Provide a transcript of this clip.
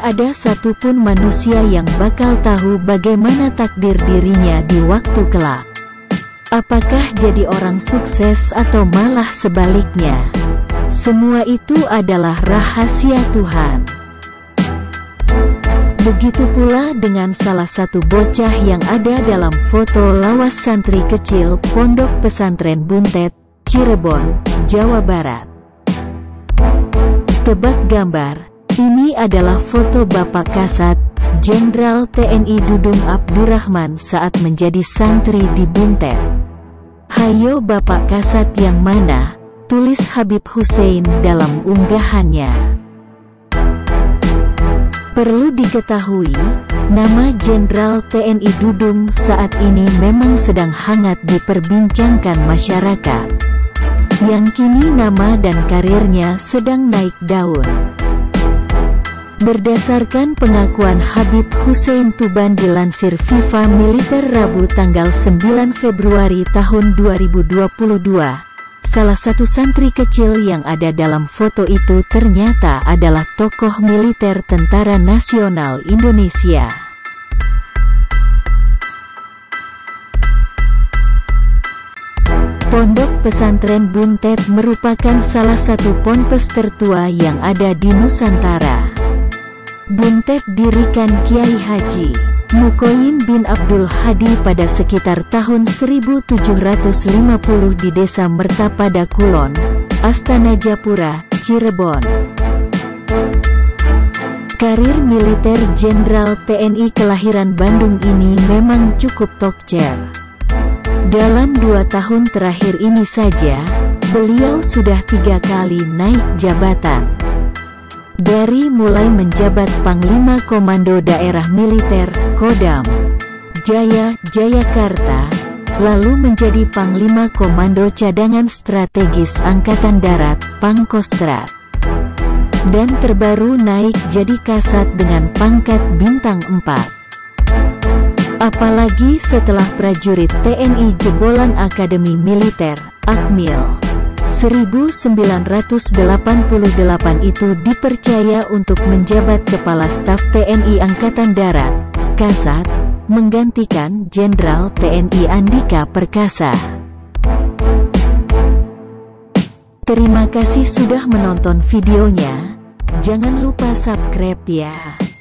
tidak ada satupun manusia yang bakal tahu bagaimana takdir dirinya di waktu kelak. Apakah jadi orang sukses atau malah sebaliknya? Semua itu adalah rahasia Tuhan. Begitu pula dengan salah satu bocah yang ada dalam foto lawas santri kecil Pondok Pesantren Buntet, Cirebon, Jawa Barat. Tebak gambar. Ini adalah foto Bapak Kasat, Jenderal TNI Dudung Abdurrahman saat menjadi santri di Buntet. "Hayo Bapak Kasat yang mana?" tulis Habib Hussein dalam unggahannya. Perlu diketahui, nama Jenderal TNI Dudung saat ini memang sedang hangat diperbincangkan masyarakat, yang kini nama dan karirnya sedang naik daun. Berdasarkan pengakuan Habib Hussein Tuban dilansir Viva Militer Rabu tanggal 9 Februari tahun 2022, salah satu santri kecil yang ada dalam foto itu ternyata adalah tokoh militer Tentara Nasional Indonesia. Pondok Pesantren Buntet merupakan salah satu ponpes tertua yang ada di Nusantara. Buntet dirikan Kiai Haji Mukoyin bin Abdul Hadi pada sekitar tahun 1750 di Desa Mertapada Kulon, Astana Japura, Cirebon. Karir militer Jenderal TNI kelahiran Bandung ini memang cukup tokcer. Dalam 2 tahun terakhir ini saja, beliau sudah 3 kali naik jabatan. Dari mulai menjabat Panglima Komando Daerah Militer, Kodam Jaya, Jayakarta, lalu menjadi Panglima Komando Cadangan Strategis Angkatan Darat, Pangkostrat, dan terbaru naik jadi Kasat dengan pangkat Bintang 4. Apalagi setelah prajurit TNI jebolan Akademi Militer, Akmil 1988 itu dipercaya untuk menjabat Kepala Staf TNI Angkatan Darat, Kasat, menggantikan Jenderal TNI Andika Perkasa. Terima kasih sudah menonton videonya. Jangan lupa subscribe ya.